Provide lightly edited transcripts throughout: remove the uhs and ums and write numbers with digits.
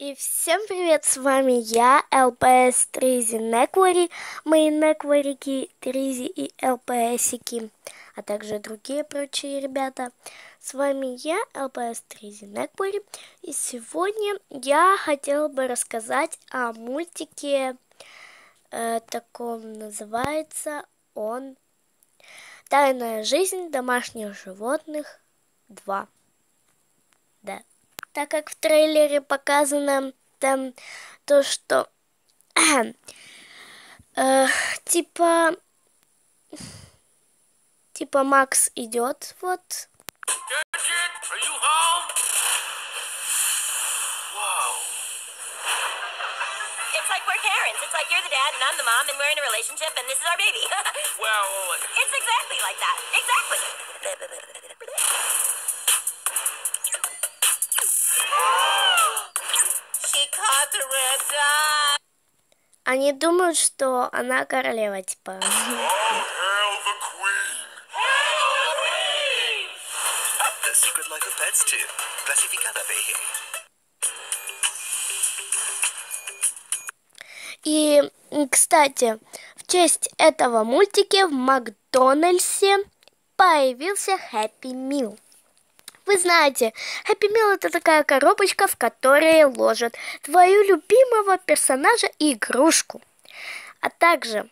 И всем привет, с вами я, ЛПС Тризи Неквари, мои Некварики, Тризи и ЛПСики, а также другие прочие ребята. С вами я, ЛПС Тризи Неквари, и сегодня я хотела бы рассказать о мультике, таком называется он «Тайная жизнь домашних животных 2». Да. Так как в трейлере показано там то, что типа Макс идет, вот. It's like we're parents. It's like you're the dad and I'm the mom and we're in a relationship and this is our baby. Well, it's exactly like that. Exactly. She caught the red dye. Они думают, что она королева, типа. hail the queen! Hail the queen! The Secret Life of Pets 2. Clasificada PG. И, кстати, в честь этого мультика в Макдональдсе появился Happy Meal. Вы знаете, Happy Meal — это такая коробочка, в которой ложат твою любимого персонажа и игрушку. А также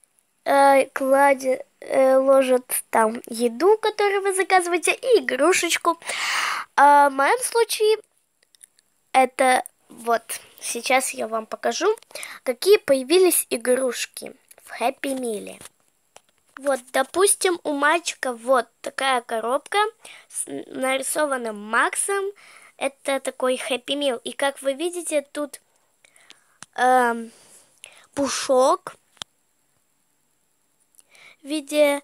ложат там еду, которую вы заказываете, и игрушечку. А в моем случае это вот. Сейчас я вам покажу, какие появились игрушки в Happy Meal. Вот, допустим, у мальчика вот такая коробка с нарисованным Максом. Это такой Happy Meal. И как вы видите, тут пушок в виде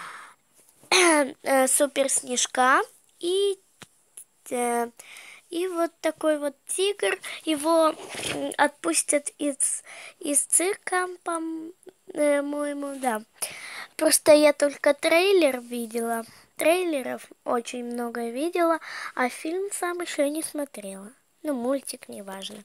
суперснежка и вот такой вот тигр. Его отпустят из цирка, по-моему, да. Просто я только трейлер видела. Трейлеров очень много видела, а фильм сам еще не смотрела. Ну, мультик, неважно.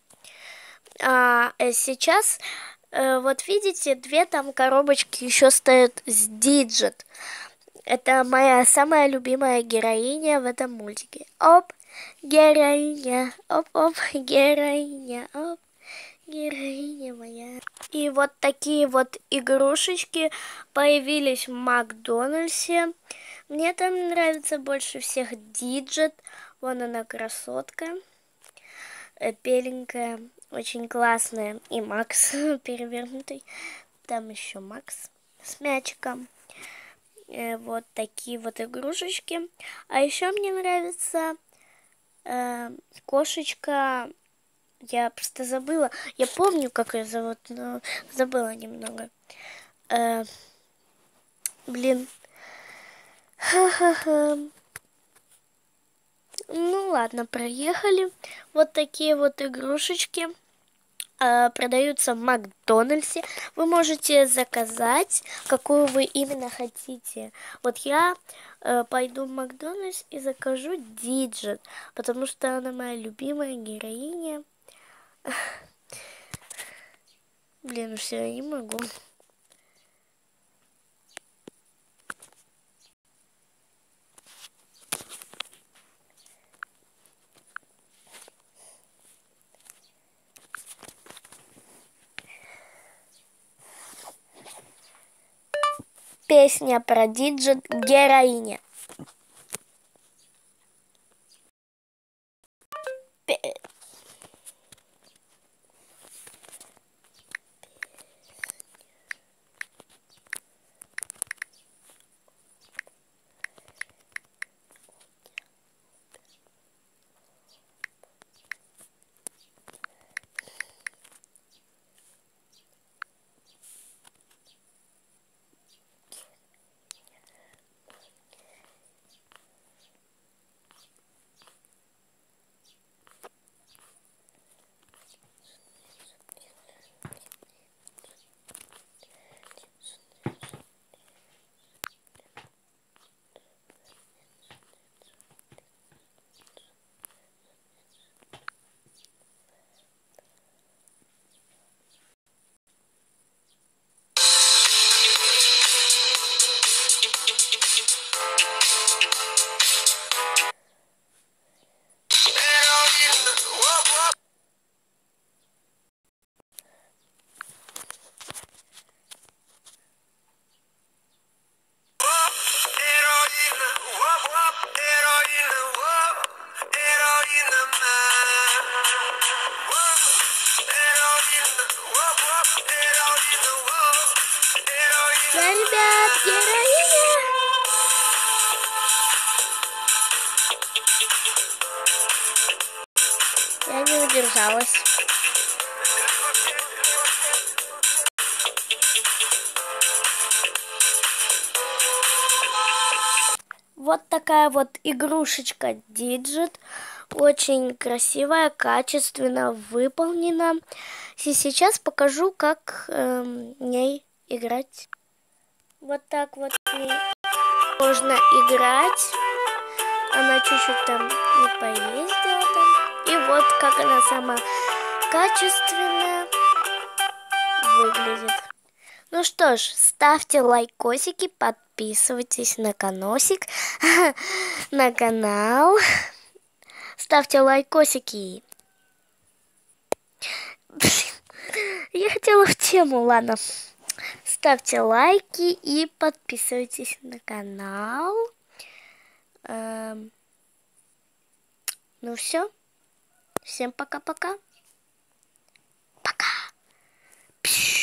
Сейчас, вот видите, две там коробочки еще стоят с Диджит. Это моя самая любимая героиня в этом мультике. Оп, героиня, оп-оп, героиня, оп, героиня моя. И вот такие вот игрушечки появились в Макдональдсе. Мне там нравится больше всех Диджит. Вон она, красотка, беленькая, очень классная. И Макс перевернутый. Там еще Макс с мячиком. Вот такие вот игрушечки. А еще мне нравится кошечка. Я просто забыла. Я помню, как ее зовут, но забыла немного. Блин. Ха-ха-ха. Ну ладно, проехали. Вот такие вот игрушечки продаются в Макдональдсе. Вы можете заказать, какую вы именно хотите. Вот я пойду в Макдональдс и закажу Диджит, потому что она моя любимая героиня. Блин, все, я не могу. Песня про Диджит героиня. Я не удержалась. Вот такая вот игрушечка Digit. Очень красивая, качественно выполнена. И сейчас покажу, как ней играть. Вот так вот ней можно играть. Она чуть-чуть там не поездила там. И вот как она сама качественно выглядит. Ну что ж, ставьте лайкосики, подписывайтесь на каносик, на канал. Ставьте лайкосики. Я хотела в тему, ладно. Ставьте лайки и подписывайтесь на канал. Ну все. Всем пока-пока. Пока.